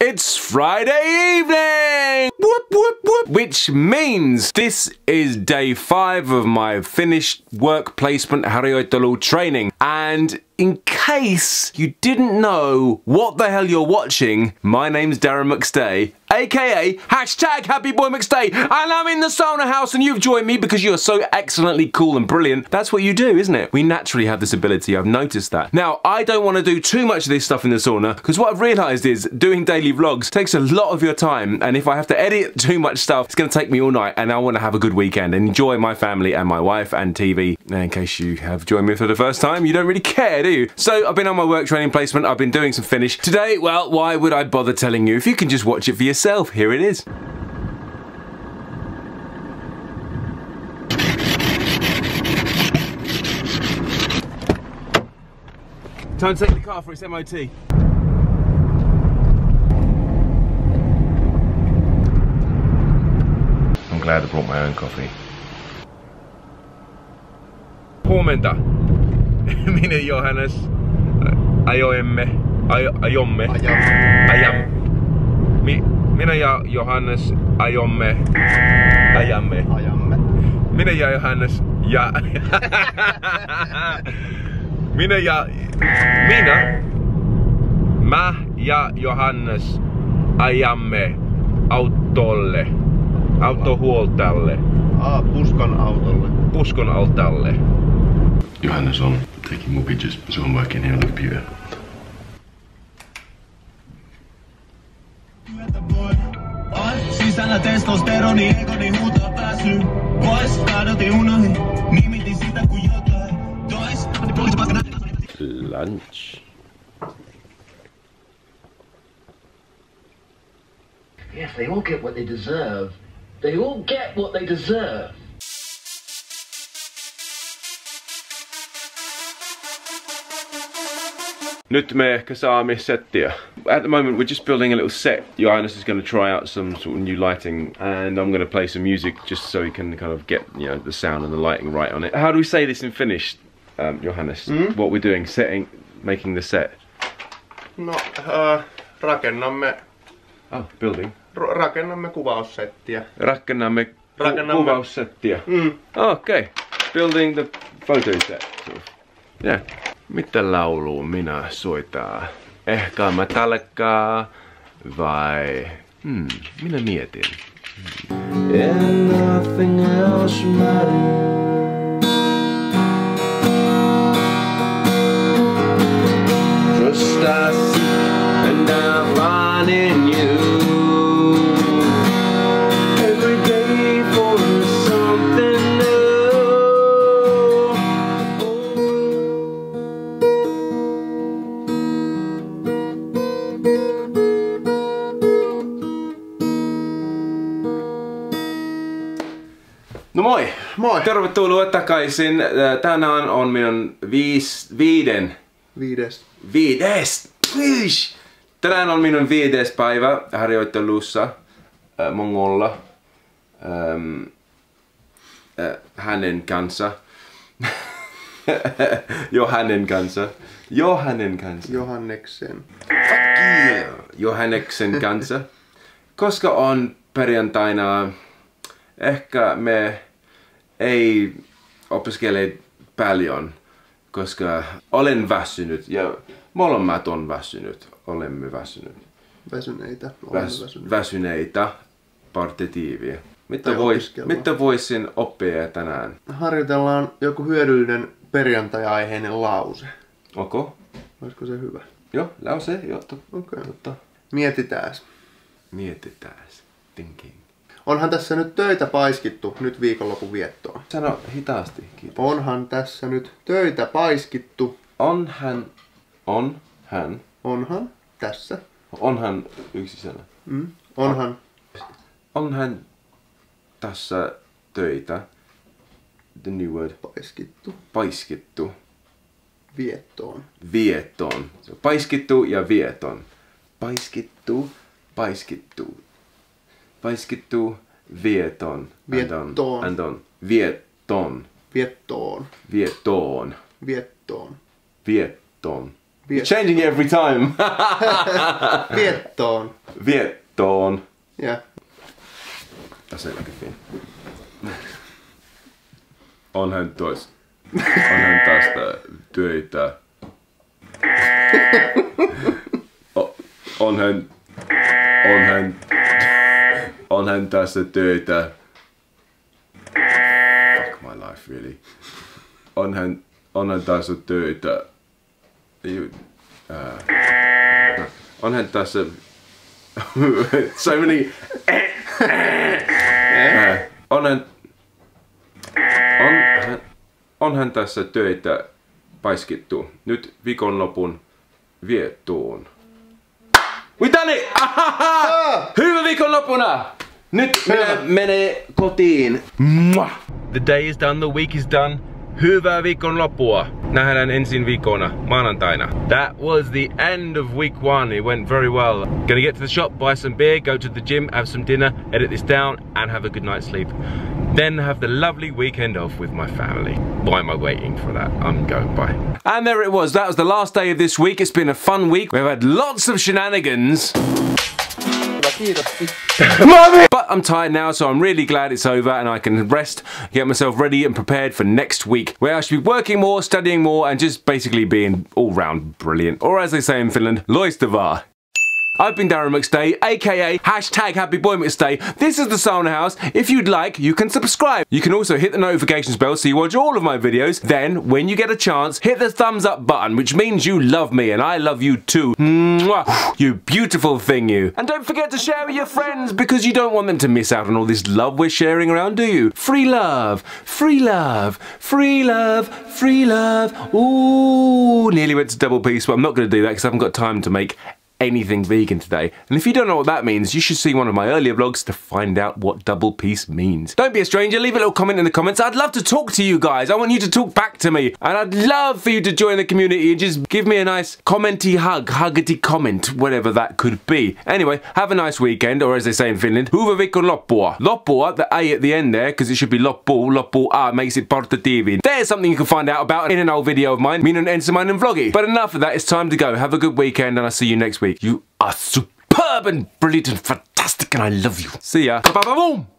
It's Friday evening! Whoop, whoop, whoop. Which means this is day 5 of my Finnish work placement harjoittelu training. And in case you didn't know what the hell you're watching, my name's Darren McStay, AKA #HappyBoyMcStay, and I'm in the sauna house and you've joined me because you're so excellently cool and brilliant. That's what you do, isn't it? We naturally have this ability, I've noticed that. Now, I don't want to do too much of this stuff in the sauna because what I've realised is doing daily vlogs takes a lot of your time, and if I have to edit too much stuff, it's going to take me all night, and I want to have a good weekend and enjoy my family and my wife and TV. In case you have joined me for the first time, you don't really care, do you? So I've been on my work training placement, I've been doing some Finnish. Today, well, why would I bother telling you if you can just watch it for yourself? Here it is. Time to take the car for its MOT. I'm glad I brought my own coffee. Huomenta. Minä Johannes ajoimme. Minä ja Johannes ajamme. Minä ja Johannes ja mä ja Johannes ajamme autolle. Autohuoltalle. Puskon autolle. Johannes on taking mortgages, so I'm working here on the computer. Sisällä testosteroni, egoni huutaa pääsyy pois. Kadotin unohin, nimitin sitä kuin jotain tois. Lunch. Yes, they all get what they deserve. They all get what they deserve. Nyt me ehkä saamme settiä. At the moment we're just building a little set. Johannes is going to try out some sort of new lighting, and I'm going to play some music just so he can kind of get, you know, the sound and the lighting right on it. How do we say this in Finnish, Johannes? What we're doing, making the set? No, rakennamme... building. Rakennamme kuvaussettiä. Rakennamme kuvaussettiä. Okay. Building the photo set. Sort of. Yeah. Mitä laulua minä soitaa? Ehkä Metallicaa vai... minä mietin. And nothing else matters. Trust I seek and I find in you. Every day for something new. No moi! Moi! Tervetuloa takaisin. Tänään on minun Tänään on minun 5. päivä harjoittelussa Mongolla hänen kanssa. Johanneksen. Johanneksen kanssa. Koska on perjantaina, ehkä me ei opiskele paljon, koska olen väsynyt ja molemmat on väsynyt. Olemme väsynyt. Väsyneitä. Partitiiviä. Mitä voisin oppia tänään? Harjoitellaan joku hyödyllinen perjantai-aiheinen lause. Okay. Olisiko se hyvä? Joo, lause. Okei. Mietitääs. Thinking. Onhan tässä nyt töitä paiskittu nyt viikonlopun viettoon. Sano hitaasti, kiitos. Onhan tässä nyt töitä paiskittu. Onhan tässä. Onhan yksi sana. Onhan tässä töitä. The new word. Paiskittu. Viettoon. So, paiskittu ja vieton. Paiskittu, vieton. Andon. Viettoon. You're changing it every time. Viettoon. Viettoon. Yeah. That's it like a thing. Onhan tästä töitä. Onhan tässä töitä. Fuck my life, really. Onhan tässä töitä. Onhan tässä so many. Onhan tässä töitä paiskittu. Nyt viikonlopun viettuun. We done it! Hyvä viikonloppuna! Nyt minä menen kotiin. The day is done, the week is done. Hyvää viikonloppua. Nähdään ensin viikona, maanantaina. That was the end of week 1. It went very well. Gonna get to the shop, buy some beer, go to the gym, have some dinner, edit this down, and have a good night's sleep. Then have the lovely weekend off with my family. Why am I waiting for that? I'm going, bye. And there it was. That was the last day of this week. It's been a fun week. We've had lots of shenanigans. But I'm tired now, so I'm really glad it's over and I can rest, get myself ready and prepared for next week, where I should be working more, studying more, and just basically being all round brilliant. Or as they say in Finland, loistavaa. I've been Darren McStay, aka #HappyBoyMcStay. This is the Sauna House. If you'd like, you can subscribe. You can also hit the notifications bell so you watch all of my videos. Then, when you get a chance, hit the thumbs up button, which means you love me and I love you too. Mwah. You beautiful thing, you. And don't forget to share with your friends because you don't want them to miss out on all this love we're sharing around, do you? Free love, free love, free love, free love. Ooh, nearly went to double piece, but I'm not going to do that because I haven't got time to make anything vegan today. And if you don't know what that means, you should see one of my earlier vlogs to find out what double piece means. Don't be a stranger, leave a little comment in the comments. I'd love to talk to you guys. I want you to talk back to me. And I'd love for you to join the community and just give me a nice commenty hug, huggity comment, whatever that could be. Anyway, have a nice weekend, or as they say in Finland, hyvä viikonloppua. Loppua, the A at the end there, because it should be loppu makes it portatiivin. There's something you can find out about in an old video of mine, minun ensimmäinen vlogi. But enough of that, it's time to go. Have a good weekend and I'll see you next week. You are superb and brilliant and fantastic and I love you. See ya. Ba-ba-ba-boom!